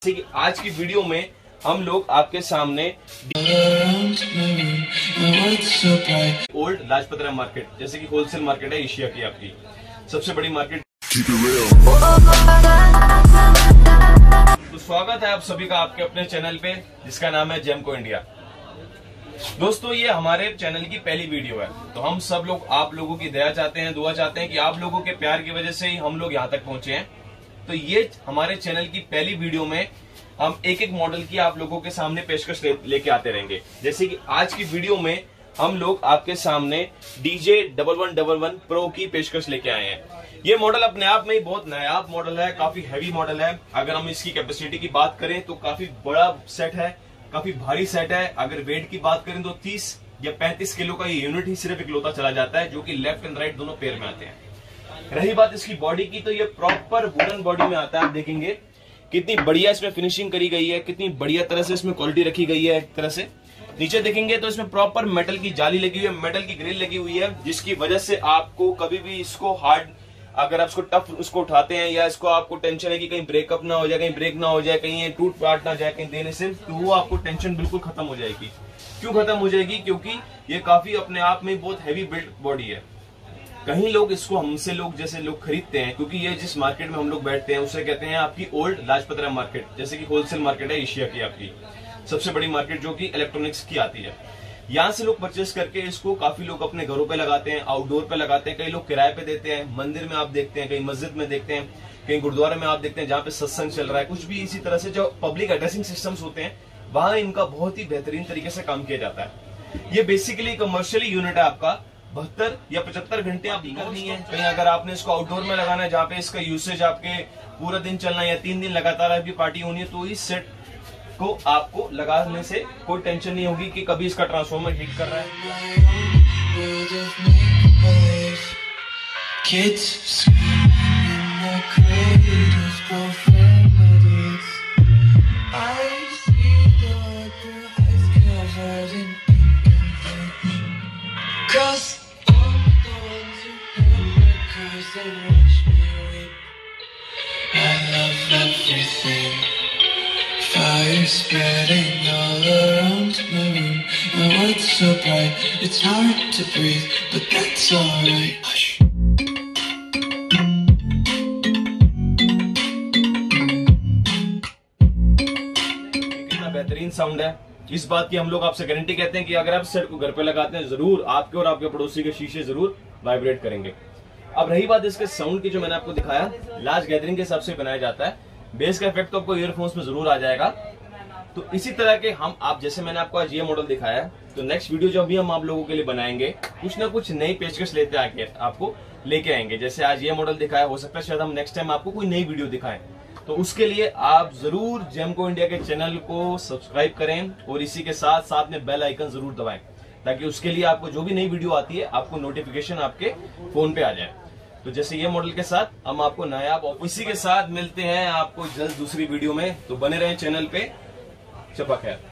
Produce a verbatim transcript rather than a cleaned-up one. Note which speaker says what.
Speaker 1: जैसे कि आज की वीडियो में हम लोग आपके सामने ओल्ड लाजपत राय मार्केट, जैसे कि होलसेल मार्केट है एशिया की, आपकी सबसे बड़ी मार्केट। तो स्वागत है आप सभी का आपके अपने चैनल पे जिसका नाम है जेमको इंडिया। दोस्तों, ये हमारे चैनल की पहली वीडियो है, तो हम सब लोग आप लोगों की दया चाहते हैं, दुआ चाहते हैं कि आप लोगों के प्यार की वजह से ही हम लोग यहाँ तक पहुंचे हैं। तो ये हमारे चैनल की पहली वीडियो में हम एक एक मॉडल की आप लोगों के सामने पेशकश ले, लेके आते रहेंगे। जैसे कि आज की वीडियो में हम लोग आपके सामने DJ double one double one pro की पेशकश लेके आए हैं। ये मॉडल अपने आप में ही बहुत नायाब मॉडल है, काफी हैवी मॉडल है। अगर हम इसकी कैपेसिटी की बात करें तो काफी बड़ा सेट है, काफी भारी सेट है। अगर वेट की बात करें तो तीस या पैंतीस किलो का ये यूनिट ही सिर्फ इकलौता चला जाता है, जो कि लेफ्ट एंड राइट दोनों पेयर में आते हैं। रही बात इसकी बॉडी की, तो ये प्रॉपर वुडन बॉडी में आता है। आप देखेंगे कितनी बढ़िया इसमें फिनिशिंग करी गई है, कितनी बढ़िया तरह से इसमें क्वालिटी रखी गई है। एक तरह से नीचे देखेंगे तो इसमें प्रॉपर मेटल की जाली लगी हुई है, मेटल की ग्रिल लगी हुई है, जिसकी वजह से आपको कभी भी इसको हार्ड, अगर आप इसको टफ उसको उठाते हैं या इसको आपको टेंशन है कि कहीं ब्रेकअप ना हो जाए, कहीं ब्रेक ना हो जाए, कहीं ये टूट पाट ना जाए कहीं देने से, तो वो आपको टेंशन बिल्कुल खत्म हो जाएगी। क्यों खत्म हो जाएगी? क्योंकि ये काफी अपने आप में बहुत हैवी बिल्ट बॉडी है। कहीं लोग इसको हमसे लोग जैसे लोग खरीदते हैं, क्योंकि ये जिस मार्केट में हम लोग बैठते हैं उसे कहते हैं आपकी ओल्ड लाजपत राय मार्केट, जैसे कि होलसेल मार्केट है एशिया की, आपकी सबसे बड़ी मार्केट जो कि इलेक्ट्रॉनिक्स की आती है। यहाँ से लोग परचेस करके इसको काफी लोग अपने घरों पे लगाते हैं, आउटडोर पे लगाते हैं, कई लोग किराए पे देते हैं, मंदिर में आप देखते हैं, कहीं मस्जिद में देखते हैं, कहीं गुरुद्वारे में आप देखते हैं जहाँ पे सत्संग चल रहा है, कुछ भी इसी तरह से जो पब्लिक एड्रेसिंग सिस्टम्स होते हैं वहां इनका बहुत ही बेहतरीन तरीके से काम किया जाता है। ये बेसिकली कमर्शियली यूनिट है आपका। बहत्तर या पचहत्तर घंटे आप करनी है। कहीं अगर आपने इसको आउटडोर में लगाना है जहाँ पे इसका यूसेज आपके पूरा दिन चलना है या तीन दिन लगातार आपकी पार्टी होनी है, तो इस सेट को आपको लगाने से कोई टेंशन नहीं होगी कि कभी इसका ट्रांसफॉर्मर हीट कर रहा है।
Speaker 2: I love everything. Fire spreading all around my room. My world's so bright, it's hard to breathe, but that's alright. Hush.
Speaker 1: कितना बेहतरीन साउंड है, इस बात की हम लोग आपसे गारंटी कहते हैं कि अगर आप सेट को घर पे लगाते हैं, जरूर आपके और आपके पड़ोसी के शीशे जरूर वाइब्रेट करेंगे। अब रही बात इसके साउंड की, जो मैंने आपको दिखाया लार्ज गैदरिंग के हिसाब से बनाया जाता है, बेस का इफेक्ट तो आपको ईयरफोन्स में जरूर आ जाएगा। तो इसी तरह के हम आप जैसे मैंने आपको आज ये मॉडल दिखाया, तो नेक्स्ट वीडियो जो भी हम आप लोगों के लिए बनाएंगे कुछ ना कुछ नई पेशकश लेते आके आपको लेके आएंगे। जैसे आज ये मॉडल दिखाया, हो सकता है शायद हम नेक्स्ट टाइम आपको कोई नई वीडियो दिखाएं। तो उसके लिए आप जरूर जेमको इंडिया के चैनल को सब्सक्राइब करें और इसी के साथ साथ में बेल आइकन जरूर दबाएं, ताकि उसके लिए आपको जो भी नई वीडियो आती है आपको नोटिफिकेशन आपके फोन पे आ जाए। तो जैसे ये मॉडल के साथ हम आपको नायाब और इसी के साथ मिलते हैं आपको जल्द दूसरी वीडियो में। तो बने रहें चैनल पे। शब्बा खैर।